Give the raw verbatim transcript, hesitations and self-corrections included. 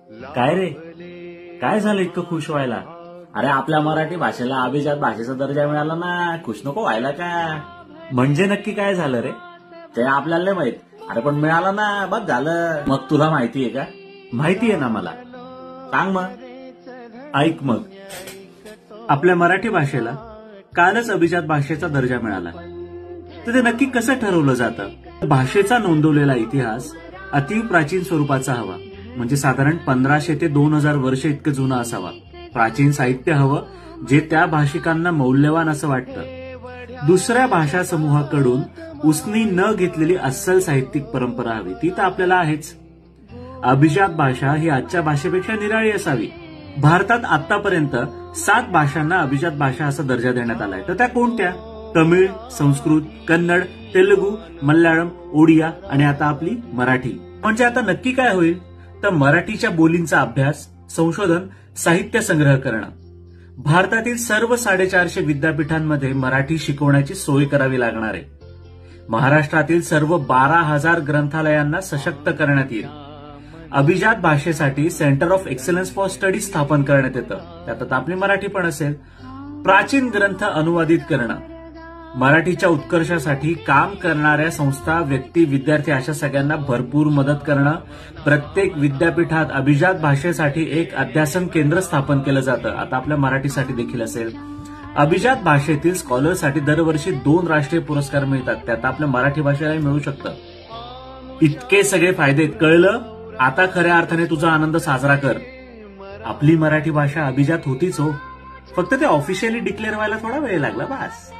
काय रे, काय झालं इतकं खुश व्हायला? अरे आपल्या मराठी भाषेला अभिजात भाषेचा दर्जा मिळाला ना, खुश नको व्हायला का? म्हणजे नक्की काय झालं रे? ते आपल्याला नाही माहित. अरे पण मिळालं ना, बस झालं. मग तुला माहितीये का? माहितीये ना मला. सांग मग. ऐक मग, आपल्या मराठी भाषेला कालच अभिजात भाषेचा दर्जा मिळाला. तर ते नक्की कसं ठरवलं जातं? भाषेचा नोंदवलेला इतिहास अति प्राचीन स्वरूपाचा हवा, म्हणजे साधारण पंधराशे ते दोन हजार वर्ष इतकं जुनं असावा. प्राचीन साहित्य हवं जे त्या भाषिकांना मौल्यवान असं वाटतं. दुसऱ्या भाषा समूहाकडून उसनी न घेतलेली अस्सल साहित्यिक परंपरा हवी, ती तर आपल्याला आहेच. अभिजात भाषा ही आजच्या भाषेपेक्षा निराळी असावी. भारतात आतापर्यंत सात भाषांना अभिजात भाषा असा दर्जा देण्यात आलाय. तर त्या कोणत्या? तमिळ, संस्कृत, कन्नड, तेलुगू, मल्याळम, ओडिया आणि आता आपली मराठी. म्हणजे आता नक्की काय होईल? तर मराठीच्या बोलींचा अभ्यास, संशोधन, साहित्य संग्रह करणं. भारतातील सर्व साडेचारशे विद्यापीठांमध्ये मराठी शिकवण्याची सोय करावी लागणार आहे. महाराष्ट्रातील सर्व बारा हजार ग्रंथालयांना सशक्त करण्यात येईल. अभिजात भाषेसाठी centre of excellence for study स्थापन करण्यात येतं. त्यात आता आपली मराठी पण असेल. प्राचीन ग्रंथ अनुवादित करणं, मराठीच्या उत्कर्षासाठी काम करणाऱ्या संस्था, व्यक्ती, विद्यार्थी अशा सगळ्यांना भरपूर मदत करणं. प्रत्येक विद्यापीठात अभिजात भाषेसाठी एक अध्यासन केंद्र स्थापन केलं जातं. आता आपल्या मराठीसाठी देखील असेल. अभिजात भाषेतील स्कॉलरसाठी दरवर्षी दोन राष्ट्रीय पुरस्कार मिळतात. त्यात आपल्या मराठी भाषेलाही मिळू शकतं. इतके सगळे फायदे कळलं? आता खऱ्या अर्थाने तुझा आनंद साजरा कर. आपली मराठी भाषा अभिजात होतीच हो, फक्त ते ऑफिशियली डिक्लेअर व्हायला थोडा वेळ लागला बस.